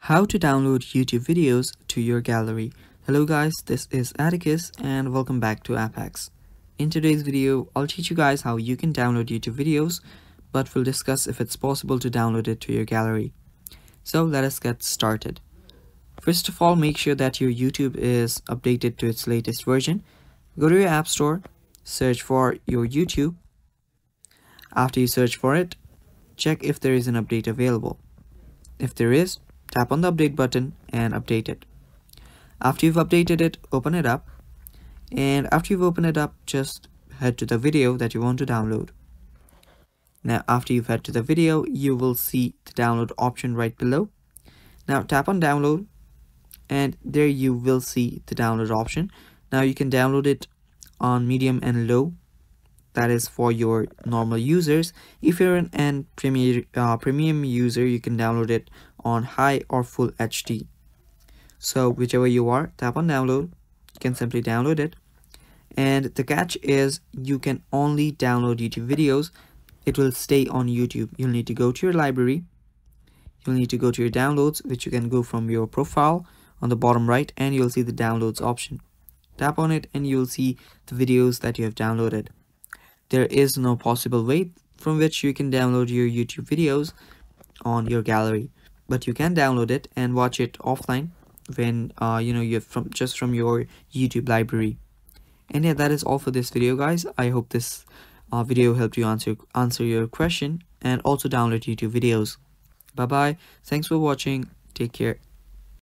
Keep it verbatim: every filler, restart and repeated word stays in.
How to download YouTube videos to your gallery. Hello guys, this is Atticus and welcome back to Apex. In today's video, I'll teach you guys how you can download YouTube videos, but we'll discuss if it's possible to download it to your gallery. So let us get started. First of all, make sure that your YouTube is updated to its latest version. Go to your App Store, search for your YouTube. After you search for it, check if there is an update available. If there is, tap on the update button and update it. After you've updated it, open it up. And after you've opened it up, just head to the video that you want to download. Now, after you've head to the video, you will see the download option right below. Now, tap on download and there you will see the download option. Now, you can download it on medium and low. That is for your normal users. If you're an, an premier, uh, premium user, you can download it on high or full H D. So whichever you are, tap on download. You can simply download it. And the catch is you can only download YouTube videos. It will stay on YouTube. You'll need to go to your library. You'll need to go to your downloads, which you can go from your profile on the bottom right, and you'll see the downloads option. Tap on it and you'll see the videos that you have downloaded. There is no possible way from which you can download your YouTube videos on your gallery, but you can download it and watch it offline when uh, you know you're from just from your YouTube library. And yeah, that is all for this video, guys. I hope this uh, video helped you answer answer your question and also download YouTube videos. Bye bye. Thanks for watching. Take care.